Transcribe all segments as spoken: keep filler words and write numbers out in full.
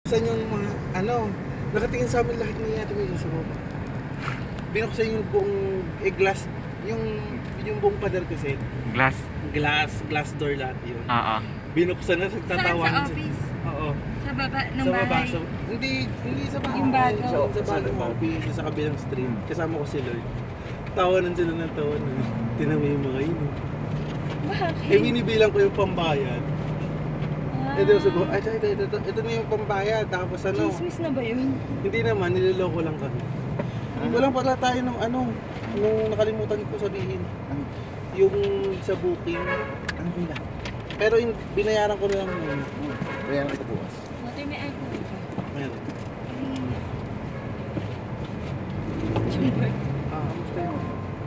Saan yung mga, ano, nakatingin sa amin lahat ni Ate May sa baba. Binuksan yung buong, eh, glass, yung, yung buong pader kasi. Glass? Glass, glass door lahat yun. Oo. Binuksan na, nagtatawanan. Saan? Sa office? Oo. Sa baba ng sa bahay? baba, sa, hindi, hindi sa bahay. Yung bago? Sa, sa bagong office, sa kabilang stream. Kasama ko si Lord. Tawanan sila ng tawanan. Tinamay yung mga yun. Bakit? Eh, binibilang ko yung pambayad. Ah. Eh, di ba sabi ko, ay, ito, ito, ito, ito na yung pambayad. Tapos ano, Chismis na ba yun? hindi naman, niloloko lang kami. Ah. Walang pala tayo ng ano, nung nakalimutan ko sabihin. Ano? Yung sa booking. Ano ba? Pero yung binayaran ko na lang muna. Hmm. Binayaran ko bukas. Water, may alcohol ka? Meron. Jumper. Ah, kamusta yun?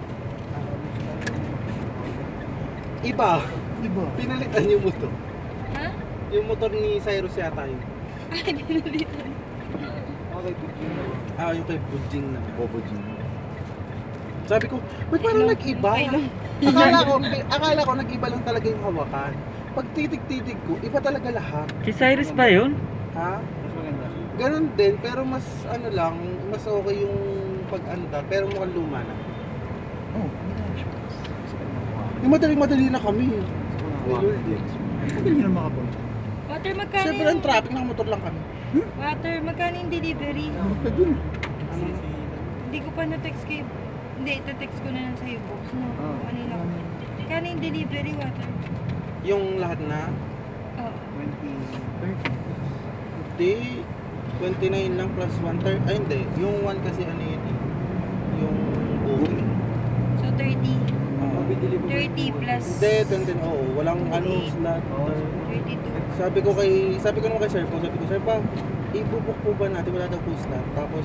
Iba. Iba. Pinalitan yung motor. Ha? Yung motor ni Cyrus yata yun. Ay, pinalitan. Okay, Bujing. Ah, yung kay Bujing na. O, Bujing. Sabi ko, ba't parang nag-iba? Akala ko, akala ko nag-iba lang talaga yung hawakan. Pag titig-titig ko, iba talaga lahat. Si Cyrus ba yun? Ha? Mas maganda. Ganun din, pero mas ano lang, mas okay yung pag-anda, pero mukhang luma na. Oo, oh, yung madali-madali na kami. Hindi nyo na makapunta. Water, magkano Siyempre ang traffic, nakamotor lang kami. Hmm? Water, magkano yung delivery? Basta dun. Ano? Hindi ko pa na-text kayo. Hindi, ito-text ko na lang sa'yo, box. No? Oh. Kanina ko. Magkano yung delivery, Water? Yung lahat na? Oo. twenty, thirty. Hindi. twenty-nine lang plus one third. Ay, hindi. Yung one kasi ano yun eh. Yung booking. So, thirty. Uh, thirty plus... Hindi, twenty. Oo. Oh, walang ano slot. thirty-two. Sabi ko kay, sabi ko naman kay Sir po, sabi ko, Sir pa, ibubuk po ba natin? Wala daw po slot. Tapos,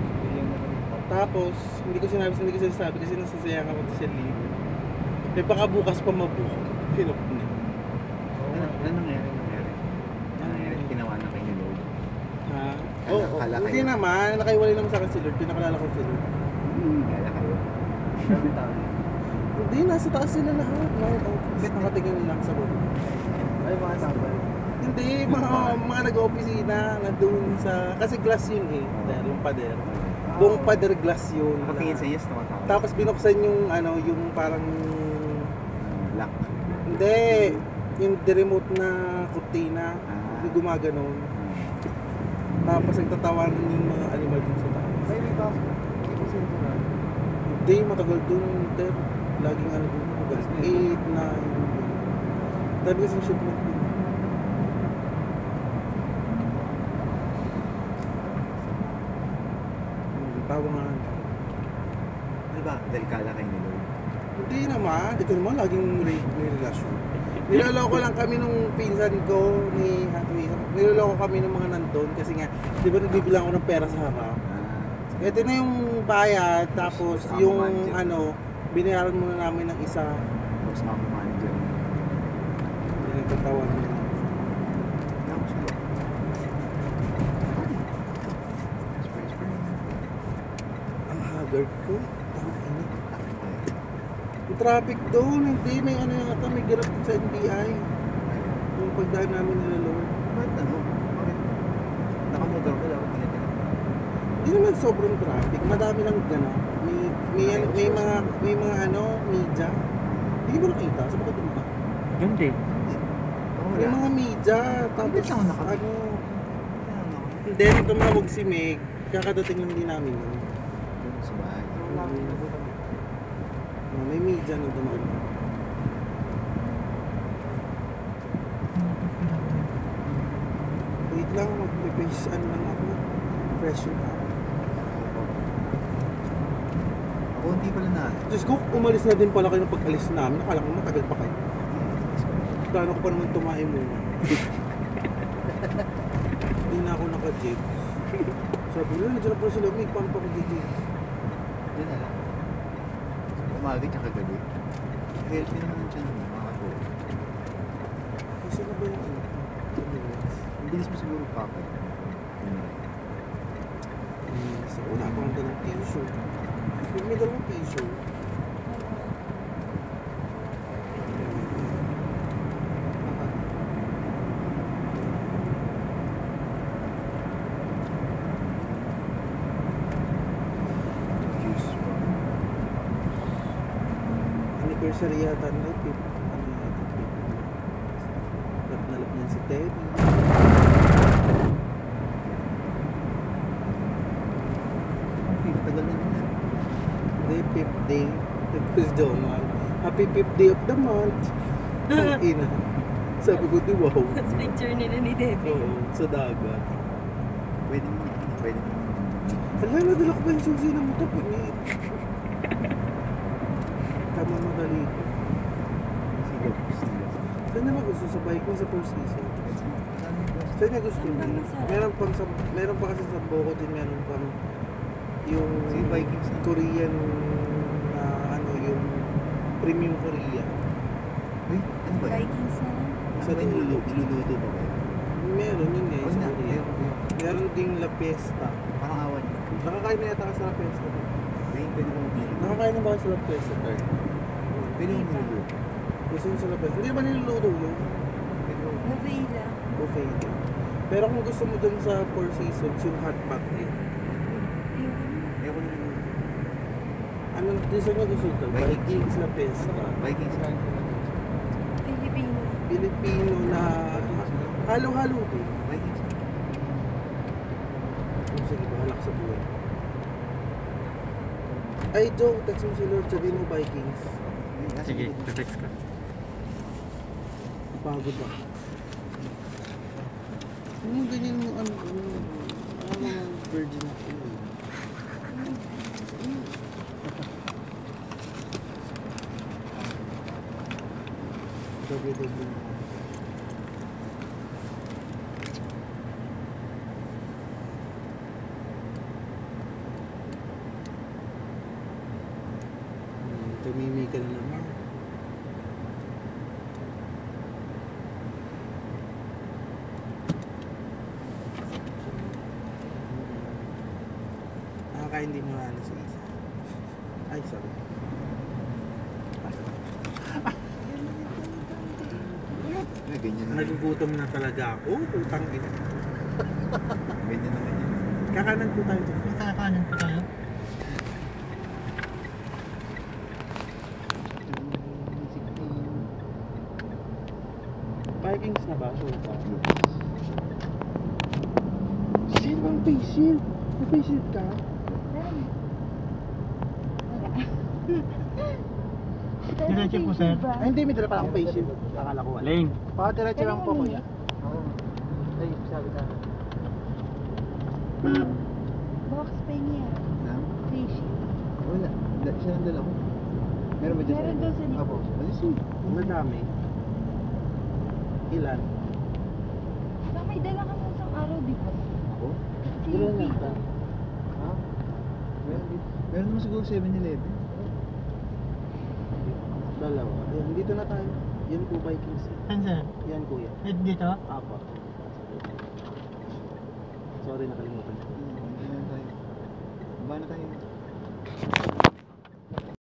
tapos, hindi ko sinabi, hindi ko sinasabi kasi nasasayang ako sa leave. Eh, baka bukas pa mabook. Pinok na. Ano, ano nangyari? Nangyari? Ano nangyari? Ginawa na kayo ni Lord? Ha? Oo, oh, oh, hindi naman. Nakaiwalay naman sa akin si Lord. Pinakalala ko si Lord. Hmm, kaya kayo. Sabi tayo. Hindi, nasa taas sila lahat. Bakit nakatingin lang sa baba? Ay, mga sabay. Hindi, mga, mga nag-opisina na doon sa... Kasi glass yun eh. Dahil yung pader. Buong pader glass yun. Nakatingin sa yes, tumatawag. Tapos binuksan yung ano, yung parang... Lock. Hindi. Yung remote na kurtina. Ah. Yung gumaganon. Tapos nagtatawanan yung mga animal dun sa taas. Ay, may pasok. Hindi ko sino na. Hindi, matagal dun. Ter, laging ano dun. eight, nine. Dahil kasi yung ship mo. Tawa nga. Ano ba? Dahil kala kayo ni Lord? Hindi naman. Ito naman, laging may, may relasyon. Niloloko lang kami nung pinsan ko ni Hatway. Niloloko kami ng mga nandun kasi nga, di ba nagbibilang ako ng pera sa harap? Ah. Ito na yung bayad, tapos Kasama yung manager. ano, binayaran muna namin ng isa. Tapos ako manager. Yung nagtatawan nila. Tapos sila. Spray, spray. Ang haggard ko. Tangina. Yung traffic doon, hindi, may ano yata, may girap sa N B I. Yung pagdaan namin nila Lord. Bakit ano? Bakit? Nakamotor ko dapat tinitingnan. Hindi naman sobrang traffic, madami lang gano'n. May, may, may, may mga, may mga ano, media. Hindi mo nakita, sa bakit ba? Hindi. May mga media, tapos Hindi lang nakita. ano. Then, tumawag si Meg, kakadating lang din namin yun. Sa bahay. Oh, may media na dumaan. Wait lang, mag-face ano lang ako. Pressure na ako. Kunti pala na. Diyos ko, umalis na din pala kayo ng pag-alis namin. Nakala ko matagal pa kayo. Plano ko pa naman tumahin muna. Hindi na ako naka-jibs. Sabi ko, nandiyan na pala sila. May pump ako dito. Diyan na lang. Umaga tsaka gabi. Healthy naman dyan. Makakatuwa. Kasi na ba yung ano? Ang bilis mo siguro pakay. So, wala akong dalang tissue. Yung may dalang tissue. anniversary yata na ito. Ano yata ito? Lap na lap niyan si Teddy. Ang fifth, tagal na nila. Hindi, fifth day. Tapos Joman. Happy fifth day of the month. Ang ina. Sabi ko, di wow. Tapos picture nila ni Debbie. Oo, sa dagat. Pwede mo, pwede mo. Hala, nadala ko ba yung susi ng motor? Pumit. Tama madali ko. Sigaw, sigaw. Saan niya gusto sa bike mo sa Four Seasons? Saan niya gusto mo? Meron pang sa, meron pa kasi sa Boko din, meron pang yung Sige, Vikings na. Korean na ano, yung premium Korea. Uy, ano ba? Vikings na lang. Sa Ano niluluto, niluluto ba ba? meron yun eh, Huwag sa na, Korea. ayoko, ayoko. Meron ding La Fiesta. Parang awan. Nakakain na yata ka sa La Fiesta. May pwede mo niluluto. Nakakain na ba ka sa La Fiesta? Pwede mo niluluto. Gusto mo sa La Fiesta? Hindi ba niluluto yun? Pwede mo. Buffet lang. Buffet din. Pero kung gusto mo dun sa Four Seasons, yung hot pot eh. Ayoko niluluto. Ano gusto nyo gusto ito? Vikings La Fiesta. Vikings ka. Filipino. Filipino na halo-halo din. Vikings ka. Oh, sige, bahalak sa buhay. Ay, Joe, text mo si Lord, sabihin mo Vikings. Sige, text ka. Pagod ako. Ano yung ganyan mo, ano, ano, ano, virgin ako eh. Gabi-gabi. Hmm, tumimi ka na naman. Nakakain din mo na ano sa isa. Ay, sorry. Ay, ganyan na. Nagugutom na talaga ako. Putang ina. Ganyan naman yan. Kakanan po tayo dito. Kakanan pa tayo. Vikings na ba? Sure ka? Sino bang face shield? May face shield ka? Diretso po, sir. Ay, hindi. May dala pa akong face shield. Akala ko wala. Ling. Baka diretso lang po, kuya. Oo. Ay, sabi ka. Box pa niya. Na? Fish. Wala. Da- Siya ang dala ko. Meron ba dyan? Meron daw sa likod. Apo. Ano si? Madami. Ilan? Baka may dala ka ng isang araw, di ba? Ako? Si Ilan lang Pete. ka? Ha? Meron din. Meron naman siguro seven eleven. Dalawa. Ayan, dito na tayo. Yan po Vikings. Saan, sir? Yan kuya. Eh, dito? Apo. Sorry, nakalimutan ko. Hmm, ano tayo? Ba na tayo?